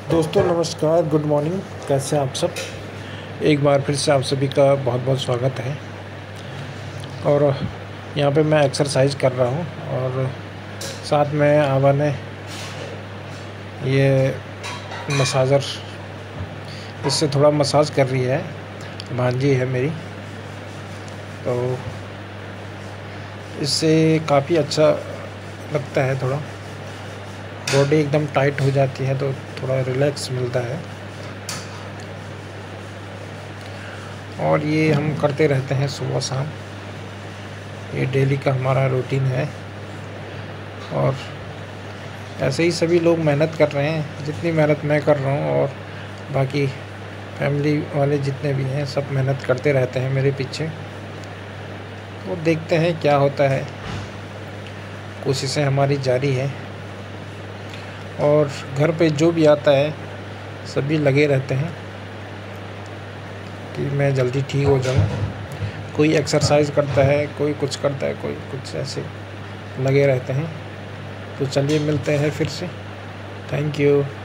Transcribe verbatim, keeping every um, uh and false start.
दोस्तों नमस्कार, good morning. कैसे हैं आप सब। एक बार फिर से आप सभी का बहुत बहुत स्वागत है। और यहाँ पे मैं एक्सरसाइज कर रहा हूँ और साथ में आवा ने ये मसाजर इससे थोड़ा मसाज कर रही है। भांजी है मेरी, तो इससे काफ़ी अच्छा लगता है। थोड़ा बॉडी एकदम टाइट हो जाती है तो थोड़ा रिलैक्स मिलता है। और ये हम करते रहते हैं सुबह शाम, ये डेली का हमारा रूटीन है। और ऐसे ही सभी लोग मेहनत कर रहे हैं, जितनी मेहनत मैं कर रहा हूँ और बाकी फैमिली वाले जितने भी हैं सब मेहनत करते रहते हैं मेरे पीछे। तो देखते हैं क्या होता है, कोशिशें हमारी जारी है। और घर पे जो भी आता है सभी लगे रहते हैं कि मैं जल्दी ठीक हो जाऊँ। कोई एक्सरसाइज करता है, कोई कुछ करता है, कोई कुछ, ऐसे लगे रहते हैं। तो चलिए मिलते हैं फिर से। Thank you.